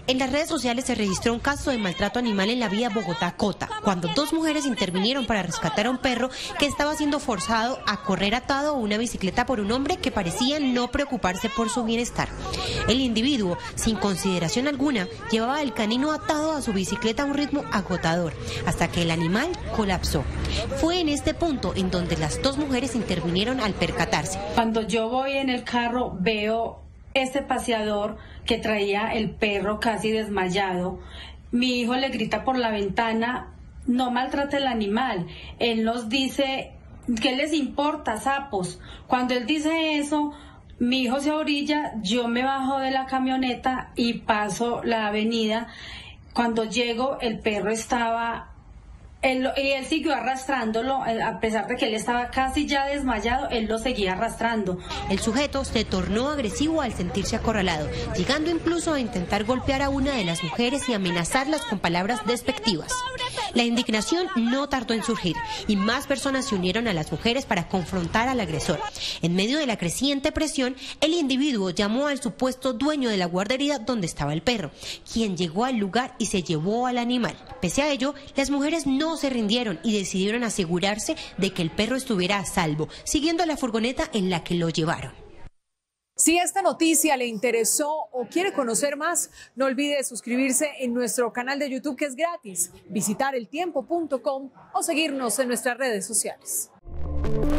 En las redes sociales se registró un caso de maltrato animal en la vía Bogotá-Cota, cuando dos mujeres intervinieron para rescatar a un perro que estaba siendo forzado a correr atado a una bicicleta por un hombre que parecía no preocuparse por su bienestar. El individuo, sin consideración alguna, llevaba el canino atado a su bicicleta a un ritmo agotador, hasta que el animal colapsó. Fue en este punto en donde las dos mujeres intervinieron al percatarse. Cuando yo voy en el carro veo este paseador que traía el perro casi desmayado. Mi hijo le grita por la ventana: no maltrate el animal. Él nos dice: ¿qué les importa, sapos? Cuando él dice eso, mi hijo se orilla, yo me bajo de la camioneta y paso la avenida. Cuando llego, el perro estaba... Él siguió arrastrándolo, a pesar de que él estaba casi ya desmayado, él lo seguía arrastrando. El sujeto se tornó agresivo al sentirse acorralado, llegando incluso a intentar golpear a una de las mujeres y amenazarlas con palabras despectivas. La indignación no tardó en surgir y más personas se unieron a las mujeres para confrontar al agresor. En medio de la creciente presión, el individuo llamó al supuesto dueño de la guardería donde estaba el perro, quien llegó al lugar y se llevó al animal. Pese a ello, las mujeres no se rindieron y decidieron asegurarse de que el perro estuviera a salvo, siguiendo la furgoneta en la que lo llevaron. Si esta noticia le interesó o quiere conocer más, no olvide suscribirse en nuestro canal de YouTube, que es gratis, visitar eltiempo.com o seguirnos en nuestras redes sociales.